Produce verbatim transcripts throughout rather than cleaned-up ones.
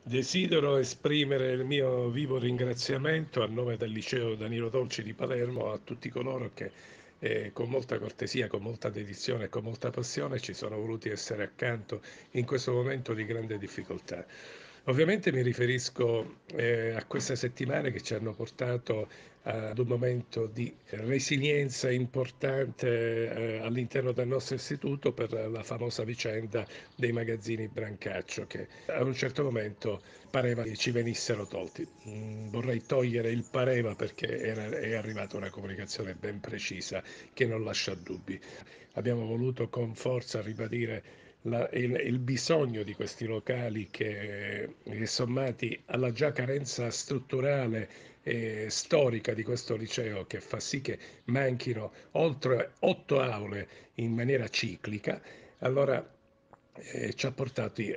Desidero esprimere il mio vivo ringraziamento a nome del Liceo Danilo Dolci di Palermo a tutti coloro che eh, con molta cortesia, con molta dedizione e con molta passione ci sono voluti essere accanto in questo momento di grande difficoltà. Ovviamente mi riferisco eh, a queste settimane che ci hanno portato ad un momento di resilienza importante eh, all'interno del nostro istituto per la famosa vicenda dei magazzini Brancaccio che a un certo momento pareva che ci venissero tolti. Mm, vorrei togliere il pareva perché era, è arrivata una comunicazione ben precisa che non lascia dubbi. Abbiamo voluto con forza ribadire la, il, il bisogno di questi locali che, che sommati alla già carenza strutturale e storica di questo liceo che fa sì che manchino oltre otto aule in maniera ciclica, allora eh, ci ha portati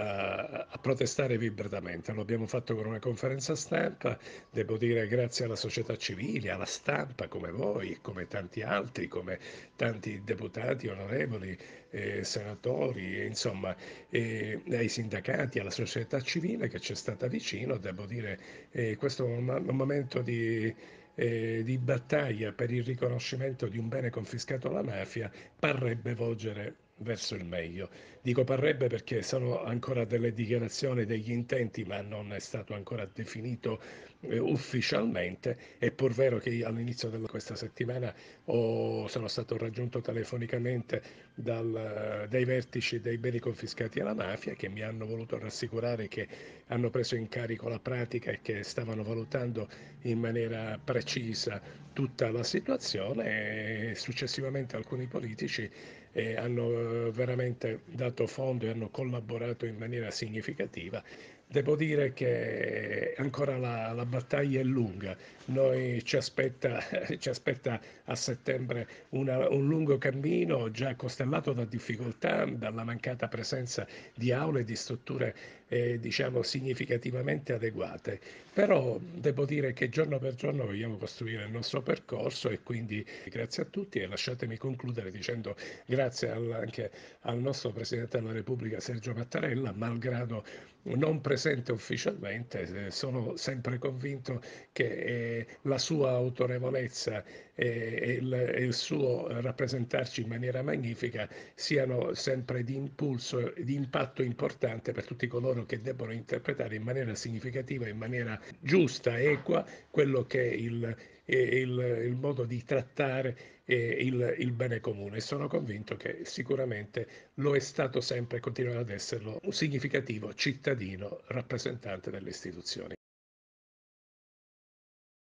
a, a protestare vibratamente. Lo abbiamo fatto con una conferenza stampa, devo dire grazie alla società civile, alla stampa come voi, come tanti altri, come tanti deputati, onorevoli, eh, senatori, insomma, eh, ai sindacati, alla società civile che ci è stata vicino. Devo dire, eh, questo è un, un momento di eh, di battaglia per il riconoscimento di un bene confiscato alla mafia parrebbe volgere verso il meglio. Dico parrebbe perché sono ancora delle dichiarazioni, degli intenti, ma non è stato ancora definito eh, ufficialmente. È pur vero che io all'inizio di questa settimana ho, sono stato raggiunto telefonicamente dal, dai vertici dei beni confiscati alla mafia che mi hanno voluto rassicurare che hanno preso in carico la pratica e che stavano valutando in maniera precisa tutta la situazione e successivamente alcuni politici eh, hanno eh, veramente dato fondo e hanno collaborato in maniera significativa. Devo dire che ancora la, la battaglia è lunga, noi ci aspetta, ci aspetta a settembre una, un lungo cammino già costellato da difficoltà, dalla mancata presenza di aule e di strutture eh, diciamo significativamente adeguate. Però devo dire che giorno per giorno vogliamo costruire il nostro percorso e quindi grazie a tutti e lasciatemi concludere dicendo grazie al, anche al nostro Presidente della Repubblica Sergio Mattarella, malgrado non presente ufficialmente, eh, sono sempre convinto che eh, la sua autorevolezza e, e, il, e il suo rappresentarci in maniera magnifica siano sempre di impulso, di impatto importante per tutti coloro che debbono interpretare in maniera significativa, in maniera giusta, equa, quello che è il, il, il modo di trattare il, il bene comune. E sono convinto che sicuramente lo è stato sempre e continuerà ad esserlo un significativo cittadino rappresentante delle istituzioni.